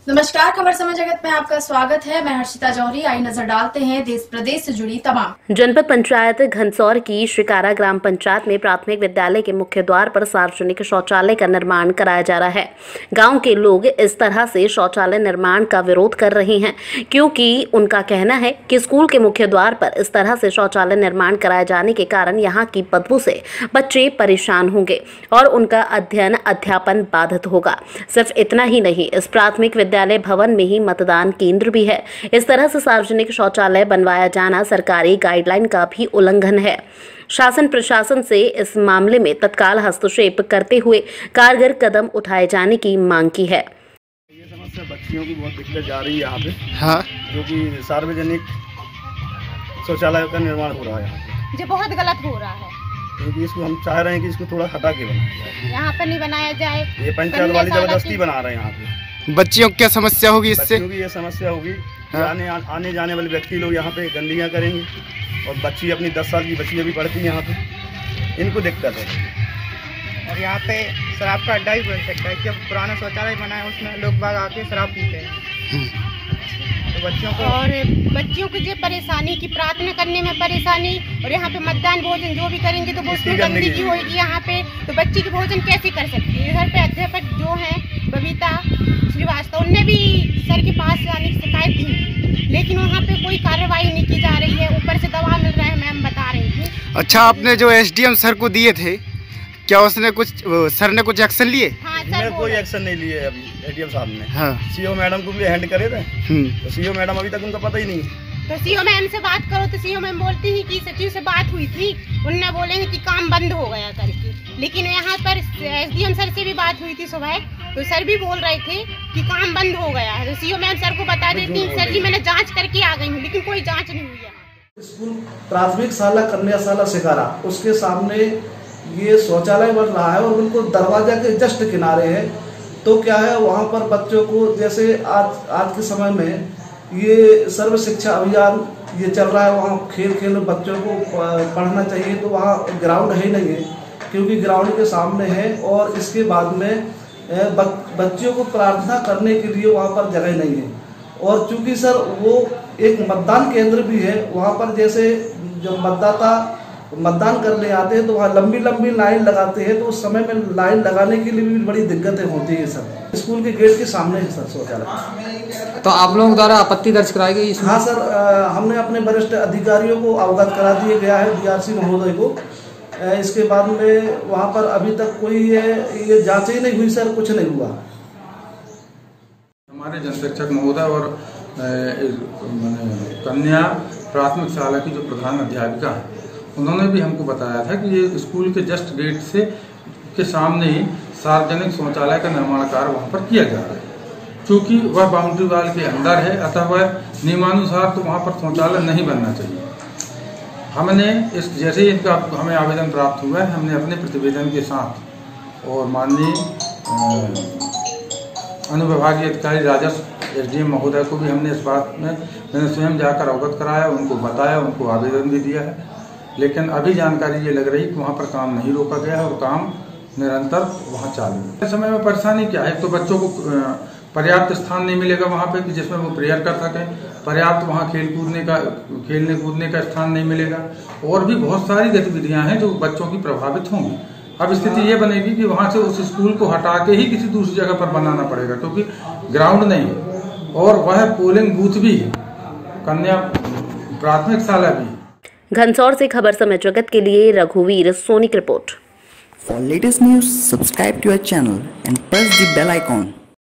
नमस्कार, खबर समय जगत में आपका स्वागत है। मैं हर्षिता जौहरी। आई नजर डालते हैं देश प्रदेश से जुड़ी तमाम। जनपद पंचायत घनसौर की श्रीकारा ग्राम पंचायत में प्राथमिक विद्यालय के मुख्य द्वार पर सार्वजनिक शौचालय का निर्माण कराया जा रहा है। गांव के लोग इस तरह से शौचालय निर्माण का विरोध कर रहे हैं क्योंकि उनका कहना है कि स्कूल के मुख्य द्वार पर इस तरह से शौचालय निर्माण कराए जाने के कारण यहाँ की बदबू से बच्चे परेशान होंगे और उनका अध्ययन अध्यापन बाधित होगा। सिर्फ इतना ही नहीं, इस प्राथमिक विद्यालय भवन में ही मतदान केंद्र भी है। इस तरह से सार्वजनिक शौचालय बनवाया जाना सरकारी गाइडलाइन का भी उल्लंघन है। शासन प्रशासन से इस मामले में तत्काल हस्तक्षेप करते हुए कारगर कदम उठाए जाने की मांग की है। ये समस्या बच्चियों की बहुत दिक्कत जा रही है यहाँ पे। हाँ, जो कि सार्वजनिक शौचालय का निर्माण हो रहा है, जो बहुत गलत हो रहा है, क्योंकि इसको हम चाह रहे हैं कि इसको थोड़ा हटा के बनाया जाए। यहाँ पर नहीं बनाया जाए। ये पंचायत वाली जबरदस्ती बना रहे हैं यहाँ पे। बच्चियों को क्या समस्या होगी इससे? बच्चियों की ये समस्या होगी कि हाँ। आने जाने वाले व्यक्ति लोग यहाँ पे गंदगियाँ करेंगे और बच्ची अपनी 10 साल की बच्ची अभी पढ़ती है यहाँ पे, इनको दिक्कत है। और यहाँ पे शराब का अड्डा भी बन सकता है। जब पुराना शौचालय बना है उसमें लोग बाग आके शराब पीते हैं, तो बच्चियों को और बच्चियों को जो परेशानी की प्रार्थना करने में परेशानी, और यहाँ पे मतदान भोजन जो भी करेंगे तो वो उसमें गंदगी होगी यहाँ पे, तो बच्ची की भोजन कैसे कर सकती है। इधर पे अध्यापक जो है बबीता श्रीवास्तव, उनने भी सर के पास जाने की शिकायत दी थी, लेकिन वहाँ पे कोई कार्रवाई नहीं की जा रही है। ऊपर से दबाव मिल रहा है, मैम बता रही थी। अच्छा, आपने जो एसडीएम सर को दिए थे, क्या उसने सर ने कुछ एक्शन लिए? हाँ मैंने सर, कोई एक्शन नहीं लिए अभी एडीएम साहब ने। हाँ। सीओ मैडम को भी हैंड करे थे, तो सीओ मैडम अभी तक उनका पता ही नहीं। तो सीओ मैम से बात करो तो सीओ मैम बोलती है कि सचिव से बात हुई थी, उनने बोलेंगे कि काम बंद हो गया करके। लेकिन यहाँ पर एसडीएम सर से भी बात हुई थी सुबह, तो सर भी बोल रहे थे कि काम बंद हो गया है। तो सीओ मैम सर को बता देती सर जी मैंने जांच करके आ गई हूँ, लेकिन कोई जांच नहीं हुई है। स्कूल प्राथमिक शाला कन्याशाला शिकारा, उसके सामने ये शौचालय बन रहा है और बिल्कुल दरवाजा के जस्ट किनारे है। तो क्या है, वहाँ पर बच्चों को जैसे आज के समय में ये सर्व शिक्षा अभियान ये चल रहा है, वहाँ खेल में बच्चों को पढ़ना चाहिए, तो वहाँ ग्राउंड है ही नहीं है, क्योंकि ग्राउंड के सामने है। और इसके बाद में बच्चों को प्रार्थना करने के लिए वहाँ पर जगह नहीं है। और चूँकि सर वो एक मतदान केंद्र भी है, वहाँ पर जैसे जब मतदाता मतदान करने आते हैं तो वहाँ लंबी लाइन लगाते हैं, तो उस समय में लाइन लगाने के लिए भी बड़ी दिक्कतें होती है सर। स्कूल के गेट के सामने है सर शौचालय। तो आप लोगों द्वारा आपत्ति दर्ज कराई गई इसमें? हाँ सर, हमने अपने वरिष्ठ अधिकारियों को अवगत करा दिया गया है, डीआरसी महोदय को। इसके बाद में वहाँ पर अभी तक कोई ये जाँच ही नहीं हुई सर, कुछ नहीं हुआ। हमारे जनशिक्षक महोदय और कन्या प्राथमिक शाला की जो प्रधान अध्यापिका है, उन्होंने भी हमको बताया था कि ये स्कूल के जस्ट गेट से के सामने ही सार्वजनिक शौचालय का निर्माण कार्य वहाँ पर किया जा रहा है। चूँकि वह बाउंड्री वाल के अंदर है, अतः वह नियमानुसार तो वहाँ पर शौचालय नहीं बनना चाहिए। हमने जैसे ही इनका हमें आवेदन प्राप्त हुआ है, हमने अपने प्रतिवेदन के साथ और माननीय अनुविभागीय अधिकारी राजस्व एसडीएम महोदय को भी हमने इस बात में मैंने स्वयं जाकर अवगत कराया, उनको बताया, उनको आवेदन भी दिया है। लेकिन अभी जानकारी ये लग रही कि वहाँ पर काम नहीं रोका गया है और काम निरंतर वहाँ चालू है। इस समय में परेशानी क्या है, तो बच्चों को पर्याप्त स्थान नहीं मिलेगा वहाँ पे कि जिसमें वो प्रेयर कर सकें, पर्याप्त वहाँ खेलने कूदने का स्थान नहीं मिलेगा, और भी बहुत सारी गतिविधियाँ हैं जो बच्चों की प्रभावित होंगी। अब स्थिति ये बनेगी कि वहाँ से उस स्कूल को हटा के ही किसी दूसरी जगह पर बनाना पड़ेगा, क्योंकि ग्राउंड नहीं है और वह पोलिंग बूथ भी है, कन्या प्राथमिक शाला भी। घनसौर से खबर समय जगत के लिए रघुवीर सोनी की रिपोर्ट। For latest news, subscribe to our channel and press the bell icon.